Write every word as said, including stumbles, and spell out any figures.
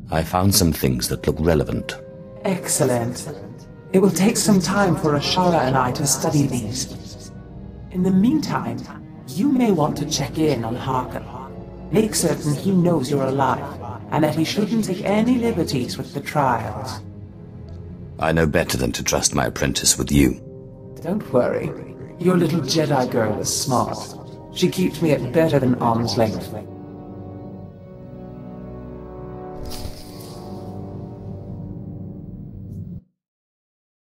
I found some things that look relevant. Excellent. It will take some time for Ashara and I to study these. In the meantime, you may want to check in on Harker. Make certain he knows you're alive, and that he shouldn't take any liberties with the trials. I know better than to trust my apprentice with you. Don't worry. Your little Jedi girl is smart. She keeps me at better than arm's length.